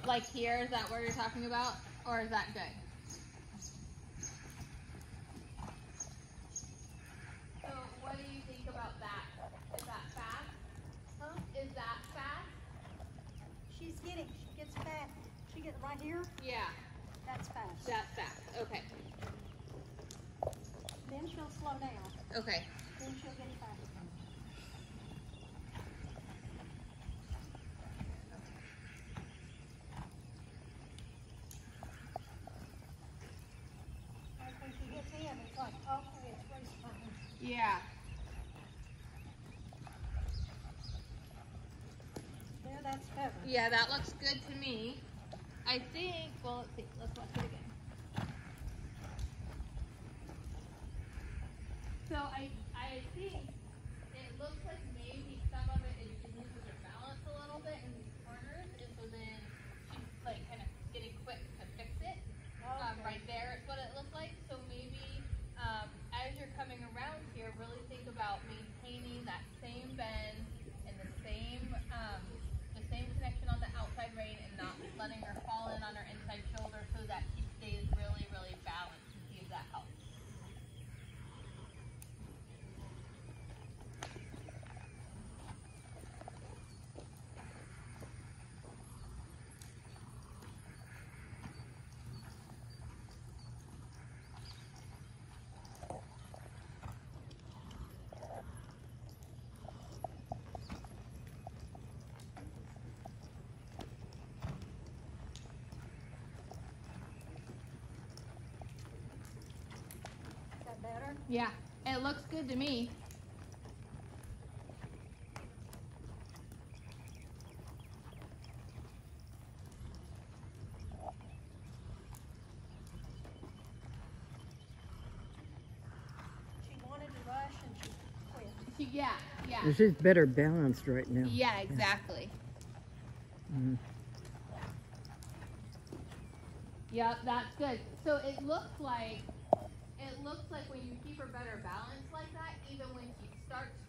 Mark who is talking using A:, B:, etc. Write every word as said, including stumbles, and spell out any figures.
A: Like here, is that what you're talking about? Or is that good? So what do you think about that? Is that fast?
B: Huh?
A: Is that fast?
B: She's getting, she gets fast. She gets right here?
A: Yeah.
B: That's fast.
A: That's fast. Okay.
B: Then she'll slow down.
A: Okay.
B: Then she'll get fast. Like when she gets in, it's like, okay, it's race time.
A: Yeah.
B: There, that's better.
A: Yeah, that looks good to me. I think, well, let's see. Let's watch it again. So I, I think it looks like maybe some of it is she loses her balance a little bit in these corners, and so then she's like kind of getting quick to fix it. Um,
B: Okay.
A: right there is what it looked like. So maybe um, as you're coming around here, really think about maintaining that same bend and the same um, the same connection on the outside rein, and not letting her fall in on her inside shoulder, so that she stays really, really balanced, and see if that helps.
B: Is that better?
A: Yeah, it looks good to me.
B: She wanted to rush and she quit.
A: She, yeah, yeah.
C: This is better balanced right now.
A: Yeah, exactly.
C: Mm-hmm.
A: Yep, that's good. So it looks like, it looks like when you keep her better balanced like that, even when she starts